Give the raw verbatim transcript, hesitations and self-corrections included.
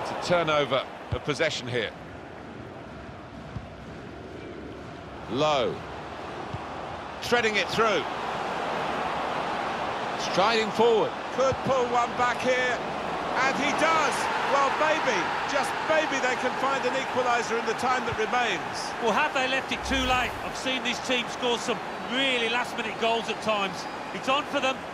It's a turnover of possession here. Low. Treading it through. Striding forward. Could pull one back here. And he does. Well, maybe, just maybe they can find an equaliser in the time that remains. Well, have they left it too late? I've seen this team score some really last-minute goals at times. It's on for them.